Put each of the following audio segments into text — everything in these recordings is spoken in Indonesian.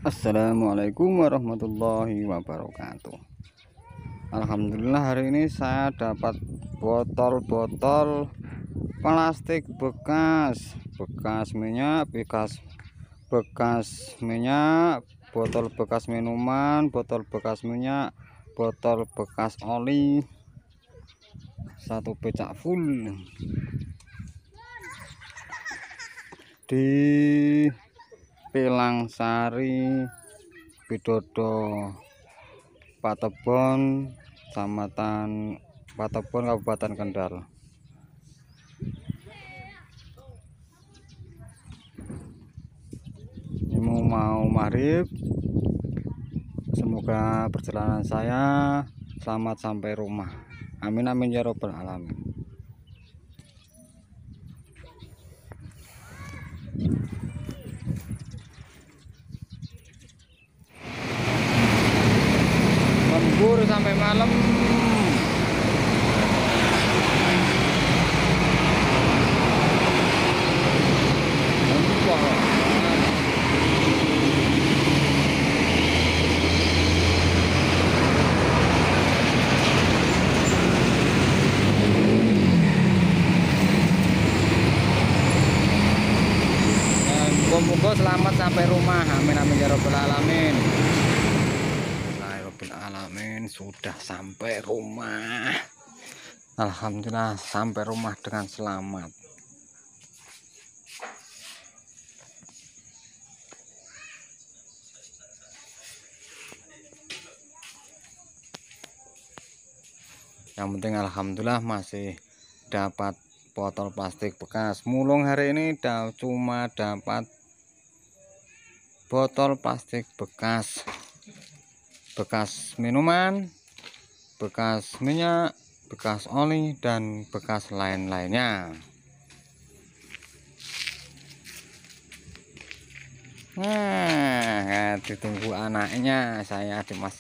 Assalamualaikum warahmatullahi wabarakatuh. Alhamdulillah hari ini saya dapat botol-botol plastik bekas minyak, bekas minyak, botol bekas minuman, botol bekas minyak, botol bekas oli, satu becak full di Pilang Sari, Widodo, Patebon, Kecamatan Patebon, Kabupaten Kendal. Ini mau maghrib. Semoga perjalanan saya selamat sampai rumah. Amin amin ya robbal alamin. Lembur sampai malam. Moga-moga selamat sampai rumah. Amin amin ya robbal alamin. Alamin, sudah sampai rumah. Alhamdulillah sampai rumah dengan selamat. Yang penting alhamdulillah masih dapat botol plastik bekas. Mulung hari ini cuma dapat botol plastik bekas minuman, bekas minyak, bekas oli, dan bekas lain-lainnya. Nah, ditunggu anaknya saya Dimas.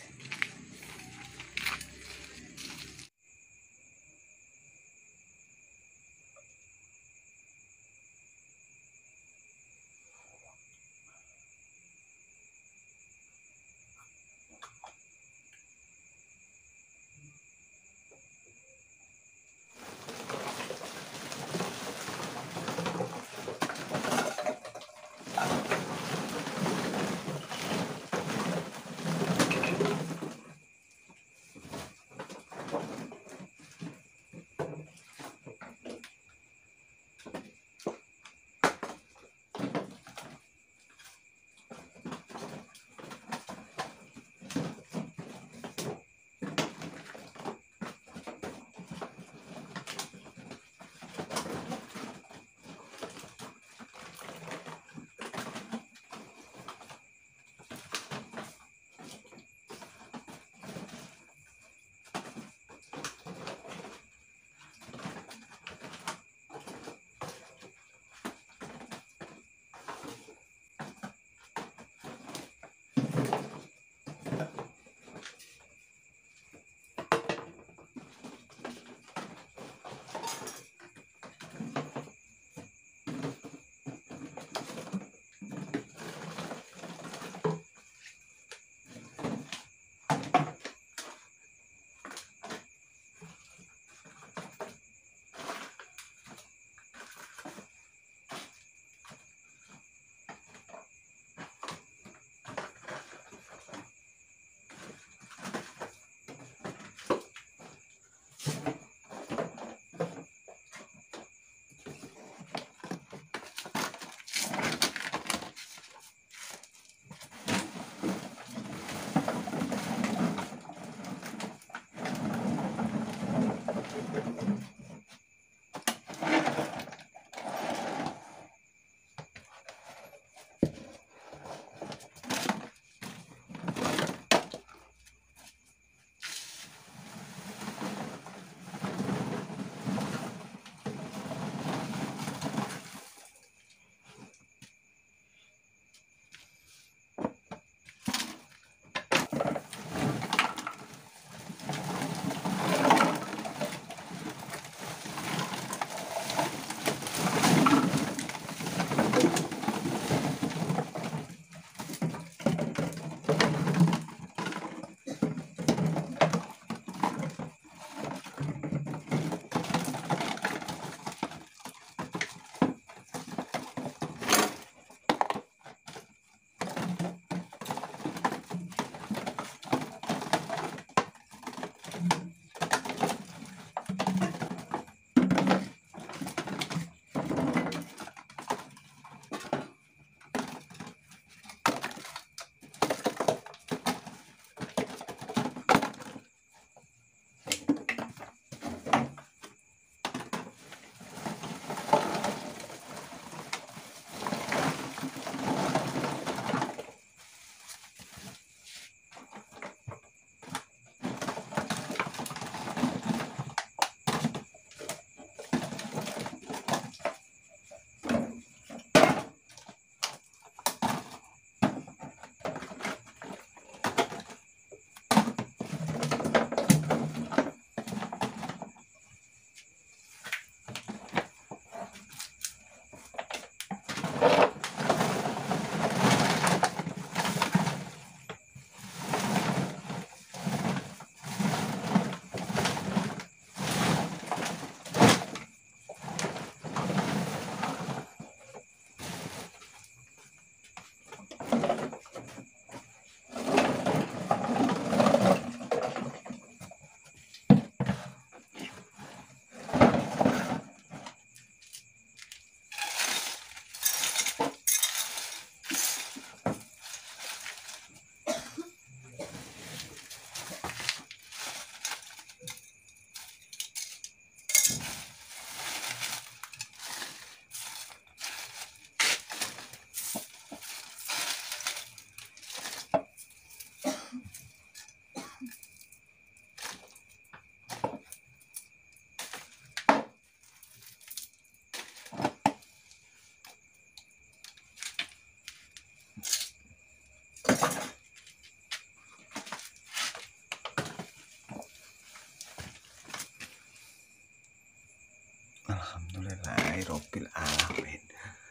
Alhamdulillahirabbil alamin.